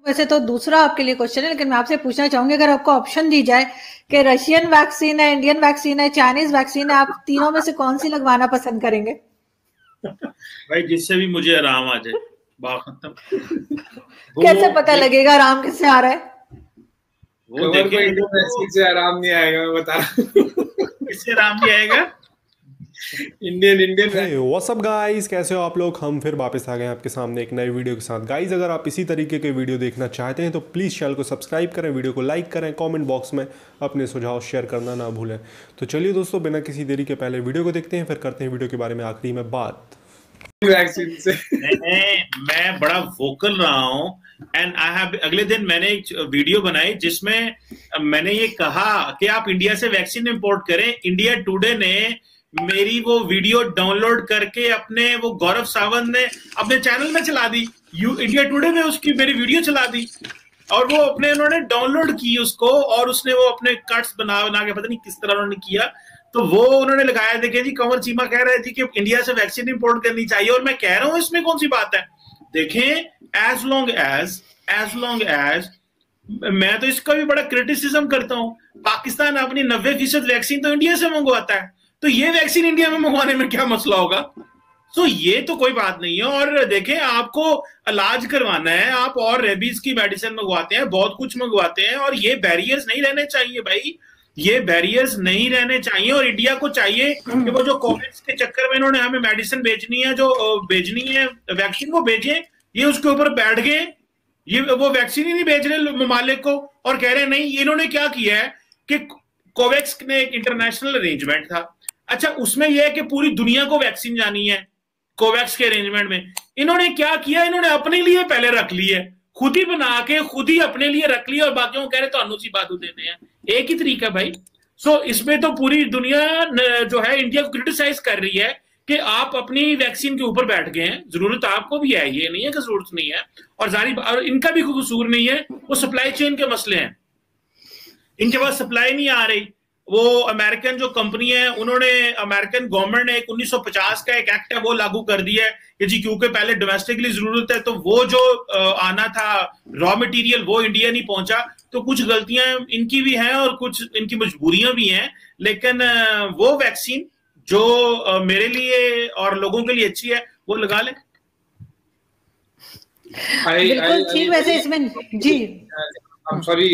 वैसे तो दूसरा आपके लिए क्वेश्चन है, लेकिन मैं आपसे पूछना चाहूंगी, अगर आपको ऑप्शन दी जाए कि रशियन वैक्सीन है, इंडियन वैक्सीन है, चाइनीज वैक्सीन है, आप तीनों में से कौन सी लगवाना पसंद करेंगे? भाई जिससे भी मुझे आराम आ जाए, बात कैसे पता लगेगा आराम किससे आ रहा है? वो देखें, इंडियन वैक्सीन से आराम नहीं आएगा, मैं बता रहा हूँ। किससे आराम नहीं आएगा? इंडियन व्हाट्स अप गाइस, कैसे हो आप लोग? हम फिर वापस आ गए आपके सामने एक नई वीडियो के साथ। गाइस, अगर आप इसी तरीके के वीडियो देखना चाहते हैं तो प्लीज़ चैनल को सब्सक्राइब करें, वीडियो को लाइक करें, कमेंट बॉक्स में अपने सुझाव शेयर करना ना भूलें। तो चलिए दोस्तों, बिना किसी देरी के पहले वीडियो को देखते हैं, फिर करते हैं वीडियो के बारे में आखिरी में बात। वैक्सीन से मैं बड़ा वोकल रहा हूँ एंड आई हैव, अगले दिन मैंने एक वीडियो बनाई जिसमें मैंने ये कहा कि आप इंडिया से वैक्सीन इंपोर्ट करें। इंडिया टुडे ने मेरी वो वीडियो डाउनलोड करके अपने, वो गौरव सावंत ने अपने चैनल में चला दी। इंडिया टुडे ने उसकी मेरी वीडियो चला दी और वो अपने, उन्होंने डाउनलोड की उसको और उसने वो अपने कट्स बना के, पता नहीं किस तरह उन्होंने किया, तो वो उन्होंने लगाया। देखिए जी, कंवर चीमा कह रहे थे कि इंडिया से वैक्सीन इंपोर्ट करनी चाहिए और मैं कह रहा हूं इसमें कौन सी बात है। देखें, एज लॉन्ग एज मैं तो इसका भी बड़ा क्रिटिसिज्म करता हूं, पाकिस्तान अपनी 90% वैक्सीन तो इंडिया से मंगवाता है, तो ये वैक्सीन इंडिया में मंगवाने में क्या मसला होगा? तो ये तो कोई बात नहीं है। और देखें, आपको इलाज करवाना है, आप और रेबीज की मेडिसिन मंगवाते हैं, बहुत कुछ मंगवाते हैं, और ये बैरियर्स नहीं रहने चाहिए भाई, ये बैरियर्स नहीं रहने चाहिए। और इंडिया को चाहिए कि वो जो कोविड के चक्कर में इन्होंने हमें मेडिसिन बेचनी है, जो भेजनी है वैक्सीन, वो भेजें। ये उसके ऊपर बैठ गए, ये वो वैक्सीन ही नहीं भेज रहे ममालिक को और कह रहे नहीं। इन्होंने क्या किया है कि कोवैक्स ने एक इंटरनेशनल अरेंजमेंट था, अच्छा उसमें यह है कि पूरी दुनिया को वैक्सीन जानी है। कोवैक्स के अरेंजमेंट में इन्होंने क्या किया, इन्होंने अपने लिए पहले रख ली है, खुद ही बना के खुद ही अपने लिए रख लिया और बाकियों को कह रहे तो अनुसी बात देते हैं। एक ही तरीका भाई। सो इसमें तो पूरी दुनिया जो है इंडिया को क्रिटिसाइज कर रही है कि आप अपनी वैक्सीन के ऊपर बैठ गए हैं। जरूरत आपको भी है, ये नहीं है कि जरूरत नहीं है। और जारी, और इनका भी कोई कसूर नहीं है, वो सप्लाई चेन के मसले हैं, इनके पास सप्लाई नहीं आ रही। वो अमेरिकन जो कंपनी है, उन्होंने, अमेरिकन गवर्नमेंट ने एक 1950 का एक एक्ट है वो लागू कर दिया है कि जी क्योंकि पहले डोमेस्टिकली जरूरत है, तो वो जो आना था रॉ मटेरियल वो इंडिया नहीं पहुंचा। तो कुछ गलतियां इनकी भी हैं और कुछ इनकी मजबूरियां भी हैं, लेकिन वो वैक्सीन जो मेरे लिए और लोगों के लिए अच्छी है वो लगा लें। बिल्कुल ठीक। वैसे इसमें जी आई एम सॉरी,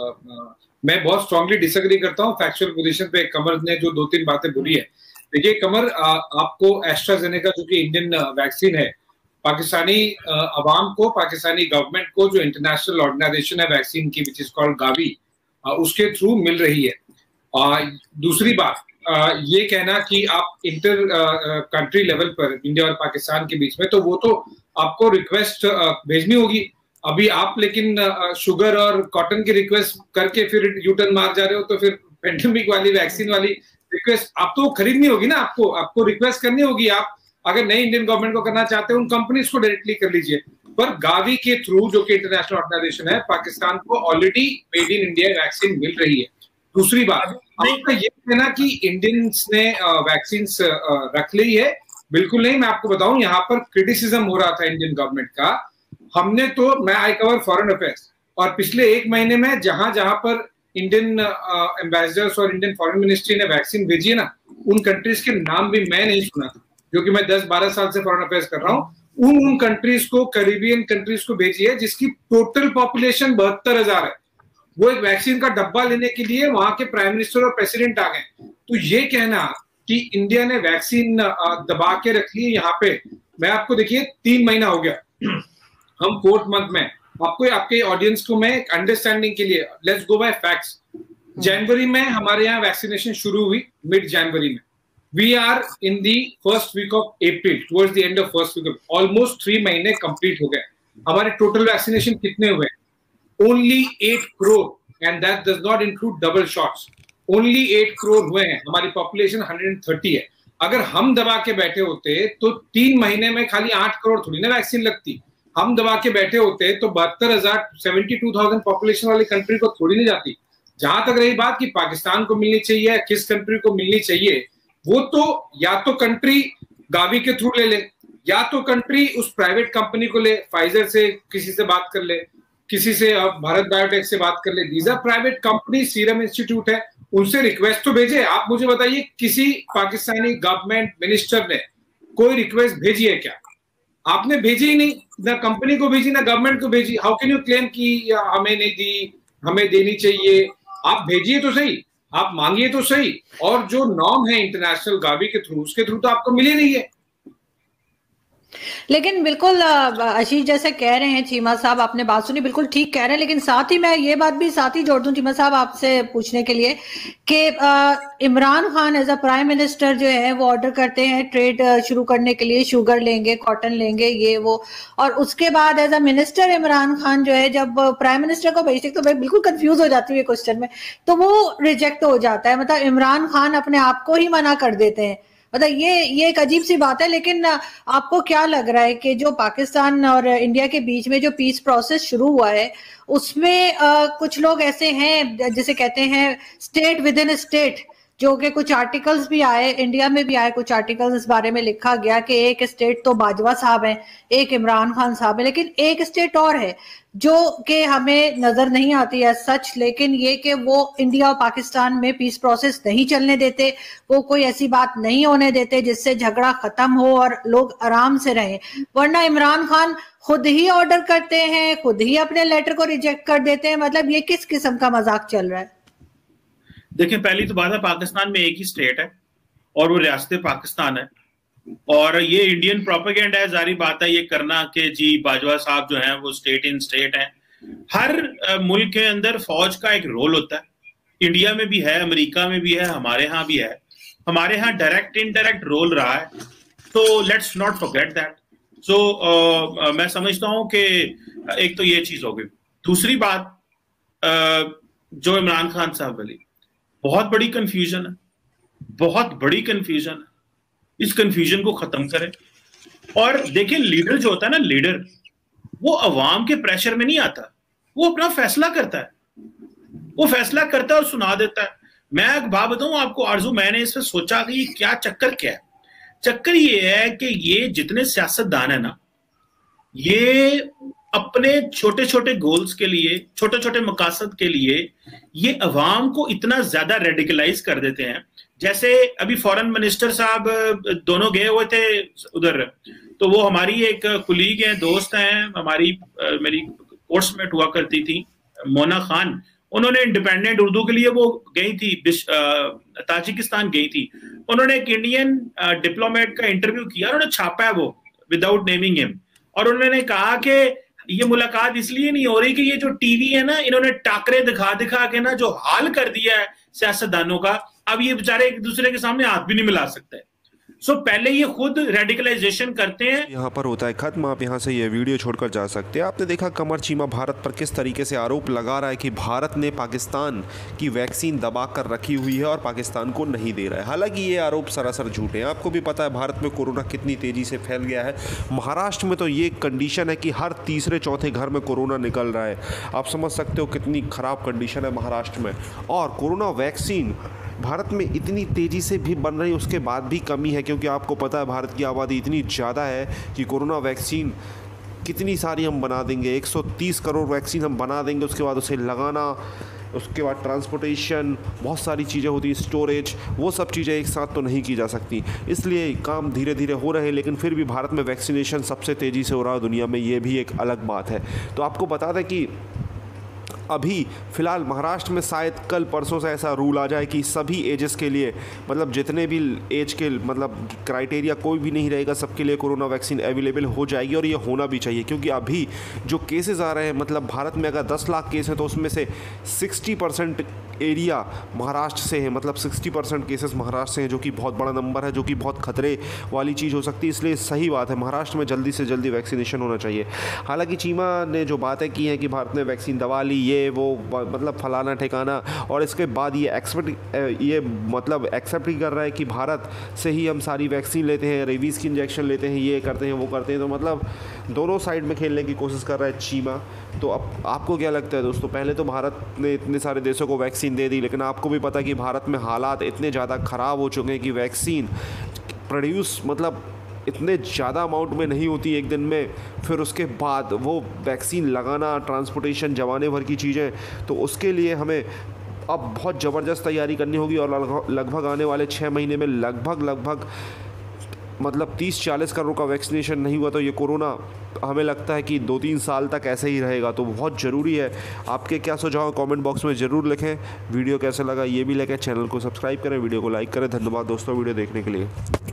मैं बहुत स्ट्रांगली डिसएग्री करता हूँ फैक्चुअल पोजीशन पे कमर ने जो 2-3 बातें बोली है। देखिए कमर, आपको एस्ट्राजेनेका जो कि इंडियन वैक्सीन है, पाकिस्तानी अवाम को, पाकिस्तानी गवर्नमेंट को जो इंटरनेशनल ऑर्गेनाइजेशन है वैक्सीन की, विच इज कॉल्ड गावी, उसके थ्रू मिल रही है। दूसरी बात, ये कहना कि आप इंटर कंट्री लेवल पर इंडिया और पाकिस्तान के बीच में, तो वो तो आपको रिक्वेस्ट भेजनी होगी। अभी आप लेकिन शुगर और कॉटन की रिक्वेस्ट करके फिर यूटर्न मार जा रहे हो, तो फिर पेंडेमिक वाली वैक्सीन वाली रिक्वेस्ट आप तो खरीदनी होगी ना, आपको रिक्वेस्ट करनी होगी। आप अगर नई इंडियन गवर्नमेंट को करना चाहते हैं, उन कंपनीज को डायरेक्टली कर लीजिए, पर गावी के थ्रू जो कि इंटरनेशनल ऑर्गेनाइजेशन है, पाकिस्तान को already made in India vaccine मिल रही है। दूसरी बात, आपका ये कहना कि इंडियंस ने वैक्सीन रख ली है, बिल्कुल नहीं। मैं आपको बताऊं, यहाँ पर क्रिटिसिज्म हो रहा था इंडियन गवर्नमेंट का। हमने तो, मैं आई कवर फॉरेन अफेयर्स, और पिछले 1 महीने में जहां जहां पर इंडियन एम्बेसडर्स और इंडियन फॉरेन मिनिस्ट्री ने वैक्सीन भेजी है ना, उन कंट्रीज के नाम भी मैं नहीं सुना था, जो कि मैं 10-12 साल से फॉरेन अफेयर्स कर रहा हूँ। उन कंट्रीज को, कैरिबियन कंट्रीज को भेजी है जिसकी टोटल पॉपुलेशन 72,000 है। वो एक वैक्सीन का डब्बा लेने के लिए वहां के प्राइम मिनिस्टर और प्रेसिडेंट आ गए। तो ये कहना कि इंडिया ने वैक्सीन दबा के रख ली है यहाँ पे, मैं आपको, देखिए 3 महीना हो गया, हम 4th मंथ में, आपको, आपके ऑडियंस को मैं अंडरस्टैंडिंग के लिए, लेट्स गो बाय फैक्ट्स। जनवरी में हमारे यहाँ वैक्सीनेशन शुरू हुई, मिड जनवरी में। We are in the first week of April, towards the end of first week of, almost 3 महीने कंप्लीट हो गए। हमारे टोटल वैक्सीनेशन कितने हुए? Only 8 crore, and that does not include double shots. Only 8 crore हुए हैं, हमारी पॉपुलेशन 130 है। अगर हम दबा के बैठे होते तो 3 महीने में खाली 8 करोड़ थोड़ी ना वैक्सीन लगती। हम दबा के बैठे होते तो 72,000, 72,000 पॉपुलेशन वाली कंट्री को थोड़ी नहीं जाती। जहां तक रही बात कि पाकिस्तान को मिलनी चाहिए, किस कंट्री को मिलनी चाहिए, वो तो या तो कंट्री गावी के थ्रू ले ले, या तो कंट्री उस प्राइवेट कंपनी को ले, फाइजर से किसी से बात कर ले, किसी से भारत बायोटेक से बात कर ले, these are private company, Serum Institute है, उनसे रिक्वेस्ट तो भेजे। आप मुझे बताइए किसी पाकिस्तानी गवर्नमेंट मिनिस्टर ने कोई रिक्वेस्ट भेजी है क्या? आपने भेजी ही नहीं, ना कंपनी को भेजी ना गवर्नमेंट को भेजी। हाउ कैन यू क्लेम कि हमें नहीं दी, हमें देनी चाहिए? आप भेजिए तो सही, आप मांगिए तो सही, और जो नॉर्म है इंटरनेशनल गावी के थ्रू, उसके थ्रू तो आपको मिली नहीं है। लेकिन बिल्कुल आशीष जैसे कह रहे हैं चीमा साहब, आपने बात सुनी, बिल्कुल ठीक कह रहे हैं, लेकिन साथ ही मैं ये बात भी साथ ही जोड़ दूं चीमा साहब आपसे पूछने के लिए कि Imran Khan as a prime minister जो है वो ऑर्डर करते हैं ट्रेड शुरू करने के लिए, शुगर लेंगे, कॉटन लेंगे, ये वो, और उसके बाद as a minister Imran Khan जो है जब प्राइम मिनिस्टर को भेजते तो मैं बिल्कुल कंफ्यूज हो जाती हूँ क्वेश्चन में, तो वो रिजेक्ट हो जाता है। मतलब इमरान खान अपने आप को ही मना कर देते हैं। मतलब ये एक अजीब सी बात है। लेकिन आपको क्या लग रहा है कि जो पाकिस्तान और इंडिया के बीच में जो पीस प्रोसेस शुरू हुआ है उसमें कुछ लोग ऐसे हैं जिसे कहते हैं स्टेट विद इन स्टेट, जो कि कुछ आर्टिकल्स भी आए, इंडिया में भी आए कुछ आर्टिकल्स, इस बारे में लिखा गया कि एक स्टेट तो बाजवा साहब हैं, एक इमरान खान साहब है, लेकिन एक स्टेट और है जो कि हमें नजर नहीं आती है सच, लेकिन ये कि वो इंडिया और पाकिस्तान में पीस प्रोसेस नहीं चलने देते, वो कोई ऐसी बात नहीं होने देते जिससे झगड़ा खत्म हो और लोग आराम से रहें। वरना इमरान खान खुद ही ऑर्डर करते हैं, खुद ही अपने लेटर को रिजेक्ट कर देते हैं। मतलब ये किस किस्म का मजाक चल रहा है? देखिए, पहली तो बात है, पाकिस्तान में एक ही स्टेट है और वो रियासत पाकिस्तान है, और ये इंडियन प्रोपेगेंडा है, जारी बात है ये करना कि जी बाजवा साहब जो हैं वो स्टेट इन स्टेट हैं। हर मुल्क के अंदर फौज का एक रोल होता है, इंडिया में भी है, अमेरिका में भी है, हमारे यहाँ भी है। हमारे यहाँ डायरेक्ट इनडायरेक्ट रोल रहा है, तो let's not forget that. So मैं समझता हूँ कि एक तो ये चीज हो गई। दूसरी बात, जो इमरान खान साहब वाली बहुत बड़ी कंफ्यूजन है, बहुत बड़ी कंफ्यूजन है, इस कंफ्यूजन को खत्म करें। और देखिए, लीडर जो होता है ना, लीडर वो अवाम के प्रेशर में नहीं आता, वो अपना फैसला करता है, वो फैसला करता है और सुना देता है। मैं एक बात बताऊं आपको आरजू, मैंने इस पर सोचा कि क्या चक्कर क्या है। चक्कर ये है कि ये जितने सियासतदान है ना, ये अपने छोटे छोटे गोल्स के लिए, छोटे छोटे मकासद के लिए ये अवाम को इतना ज्यादा रेडिकलाइज कर देते हैं। जैसे अभी फॉरेन मिनिस्टर साहब दोनों गए हुए थे उधर, तो वो हमारी एक कुलीग है, दोस्त हैं हमारी, मेरी कोर्स में हुआ करती थी, मोना खान, उन्होंने इंडिपेंडेंट उर्दू के लिए वो गई थी, ताजिकिस्तान गई थी। उन्होंने एक इंडियन डिप्लोमेट का इंटरव्यू किया, उन्होंने छापा है वो विदाउट नेमिंग हिम, और उन्होंने कहा कि ये मुलाकात इसलिए नहीं हो रही कि ये जो टीवी है ना, इन्होंने टाकरे दिखा दिखा के ना जो हाल कर दिया है सियासतदानों का, अब ये बेचारे एक दूसरे के सामने हाथ भी नहीं मिला सकते। सो पहले ये खुद रेडिकलाइजेशन करते हैं। यहाँ पर होता है खत्म, आप यहाँ से ये वीडियो छोड़कर जा सकते हैं। आपने देखा कमर चीमा भारत पर किस तरीके से आरोप लगा रहा है कि भारत ने पाकिस्तान की वैक्सीन दबा कर रखी हुई है और पाकिस्तान को नहीं दे रहा है। हालांकि ये आरोप सरासर झूठे हैं। आपको भी पता है भारत में कोरोना कितनी तेज़ी से फैल गया है। महाराष्ट्र में तो ये कंडीशन है कि हर तीसरे चौथे घर में कोरोना निकल रहा है। आप समझ सकते हो कितनी ख़राब कंडीशन है महाराष्ट्र में। और कोरोना वैक्सीन भारत में इतनी तेज़ी से भी बन रही, उसके बाद भी कमी है, क्योंकि आपको पता है भारत की आबादी इतनी ज़्यादा है कि कोरोना वैक्सीन कितनी सारी हम बना देंगे, 130 करोड़ वैक्सीन हम बना देंगे, उसके बाद उसे लगाना, उसके बाद ट्रांसपोर्टेशन, बहुत सारी चीज़ें होती हैं, स्टोरेज, वो सब चीज़ें एक साथ तो नहीं की जा सकती। इसलिए काम धीरे धीरे हो रहे हैं, लेकिन फिर भी भारत में वैक्सीनेशन सबसे तेज़ी से हो रहा है दुनिया में, ये भी एक अलग बात है। तो आपको बता दें कि अभी फ़िलहाल महाराष्ट्र में शायद कल परसों से ऐसा रूल आ जाए कि सभी एजेस के लिए, मतलब जितने भी एज के, मतलब क्राइटेरिया कोई भी नहीं रहेगा, सबके लिए कोरोना वैक्सीन अवेलेबल हो जाएगी। और ये होना भी चाहिए, क्योंकि अभी जो केसेस आ रहे हैं, मतलब भारत में अगर 10 लाख केस हैं तो उसमें से 60% एरिया महाराष्ट्र से है, मतलब 60% केसेस महाराष्ट्र से हैं, जो कि बहुत बड़ा नंबर है, जो कि बहुत खतरे वाली चीज़ हो सकती है। इसलिए सही बात है, महाराष्ट्र में जल्दी से जल्दी वैक्सीनेशन होना चाहिए। हालांकि चीमा ने जो बातें की हैं कि भारत ने वैक्सीन दबा ली, ये वो मतलब फलाना ठिकाना, और इसके बाद ये एक्सेप्ट ही कर रहा है कि भारत से ही हम सारी वैक्सीन लेते हैं, रेबीज़ की इंजेक्शन लेते हैं, ये करते हैं, वो करते हैं। तो मतलब दोनों साइड में खेलने की कोशिश कर रहा है चीमा। तो अब आपको क्या लगता है दोस्तों? पहले तो भारत ने इतने सारे देशों को वैक्सीन दे दी, लेकिन आपको भी पता है कि भारत में हालात इतने ज़्यादा ख़राब हो चुके हैं कि वैक्सीन प्रोड्यूस, मतलब इतने ज़्यादा अमाउंट में नहीं होती एक दिन में, फिर उसके बाद वो वैक्सीन लगाना, ट्रांसपोर्टेशन, जमाने भर की चीज़ें, तो उसके लिए हमें अब बहुत ज़बरदस्त तैयारी करनी होगी। और लगभग आने वाले 6 महीने में लगभग मतलब 30-40 करोड़ का वैक्सीनेशन नहीं हुआ तो ये कोरोना हमें लगता है कि 2-3 साल तक ऐसे ही रहेगा। तो बहुत ज़रूरी है। आपके क्या सुझाव कमेंट बॉक्स में ज़रूर लिखें। वीडियो कैसा लगा ये भी लिखें, चैनल को सब्सक्राइब करें, वीडियो को लाइक करें। धन्यवाद दोस्तों वीडियो देखने के लिए।